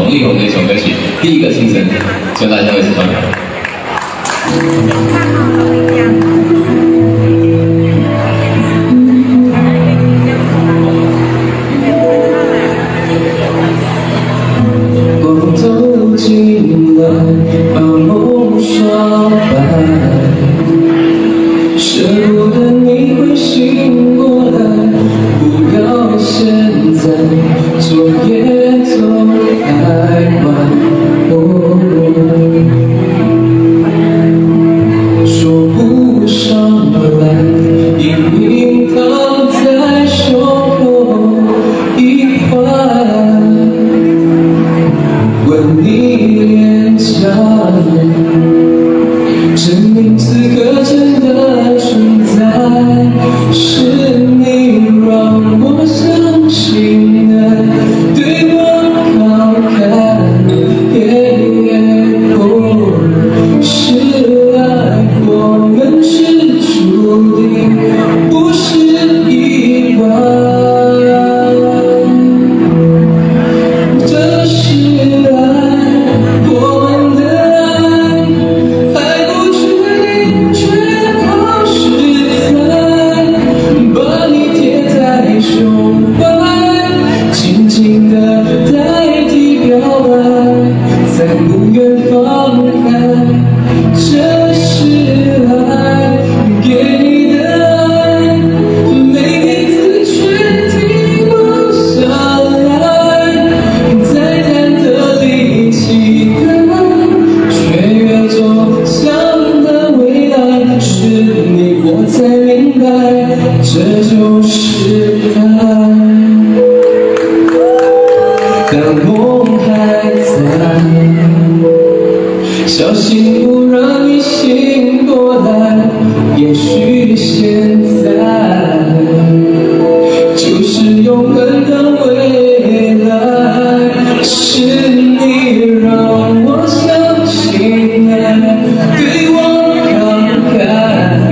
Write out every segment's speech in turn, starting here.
王力宏的一首歌曲《第一个清晨》，希望大家会喜欢。 光走进来，把梦刷白，舍不得你会醒过来，不要现在，昨夜都太晚。说不上来，隐隐躺在胸口一块，吻你脸颊，证明此刻真的存在，是你让我相信的，对我好看，是爱，我们是注定，不是意外，这是爱，我们的爱，还不确定，却好实在，把你贴在胸怀，紧紧地代替表白，再不愿放开，这是爱，给你的爱，每次却停不下来，再忐忑里期待，雀跃中想的未来，是你我才明白，这就是爱。当梦还在，小心不让你醒过来，也许现在就是永恒的未来，是你让我相信爱，对我慷慨，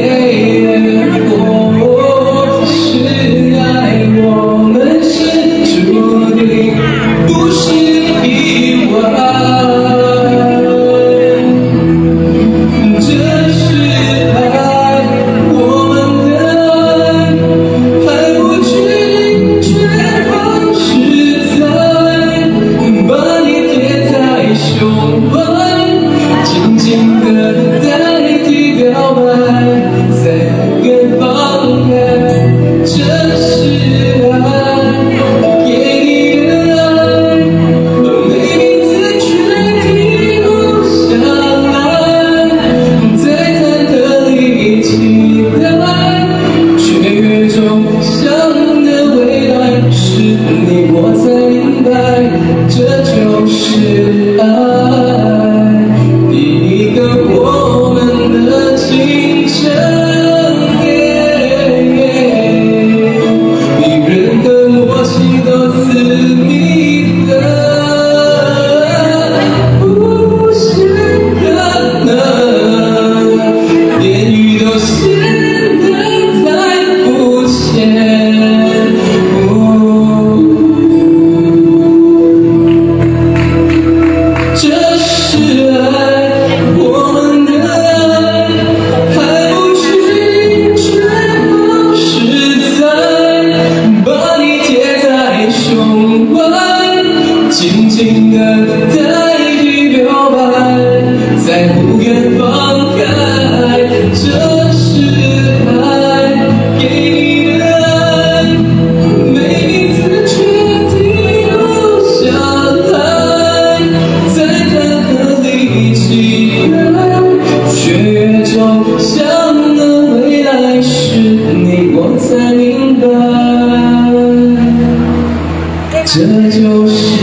是爱，我们是注定，不是意外。紧紧地代替表白，再不愿放开，这是爱，给你的爱，每次却停不下来，在忐忑里期待，雀跃中想的未来，是你我才明白，这就是爱。我们的清晨，比任何默契都私密的，不是可能，言语都显得太肤浅。这是爱。紧紧地代替表白，再不愿放开，这是爱，给你的爱，每次却停不下来，在忐忑里期待，雀跃中想的未来，是你我才明白，这就是